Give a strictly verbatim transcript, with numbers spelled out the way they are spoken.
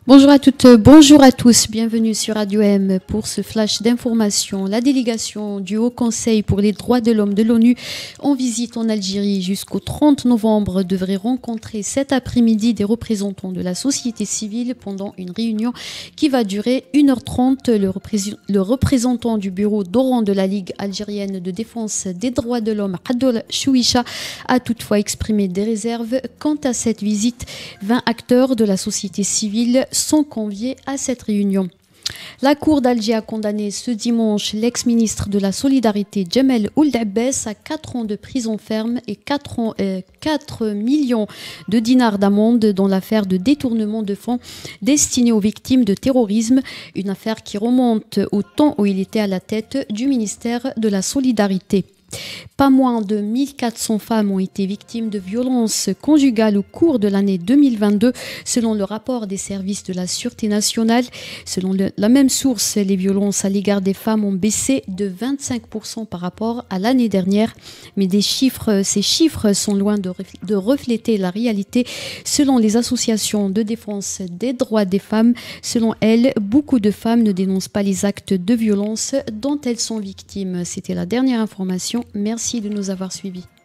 Bonjour à toutes, bonjour à tous, bienvenue sur Radio M pour ce flash d'information. La délégation du Haut Conseil pour les droits de l'homme de l'ONU en visite en Algérie jusqu'au trente novembre devrait rencontrer cet après-midi des représentants de la société civile pendant une réunion qui va durer une heure trente. Le, représ- le représentant du bureau d'Oran de la Ligue algérienne de défense des droits de l'homme, Adol Chouicha, a toutefois exprimé des réserves quant à cette visite. vingt acteurs de la société civile sont conviés à cette réunion. La Cour d'Alger a condamné ce dimanche l'ex-ministre de la Solidarité Djamel Ould Abbès à quatre ans de prison ferme et quatre, ans, euh, quatre millions de dinars d'amende dans l'affaire de détournement de fonds destinés aux victimes de terrorisme, une affaire qui remonte au temps où il était à la tête du ministère de la Solidarité. Pas moins de mille quatre cents femmes ont été victimes de violences conjugales au cours de l'année deux mille vingt-deux, selon le rapport des services de la Sûreté nationale. Selon le, la même source, les violences à l'égard des femmes ont baissé de vingt-cinq pour cent par rapport à l'année dernière. Mais des chiffres, ces chiffres sont loin de, de refléter la réalité. Selon les associations de défense des droits des femmes, selon elles, beaucoup de femmes ne dénoncent pas les actes de violence dont elles sont victimes. C'était la dernière information. Merci de nous avoir suivis.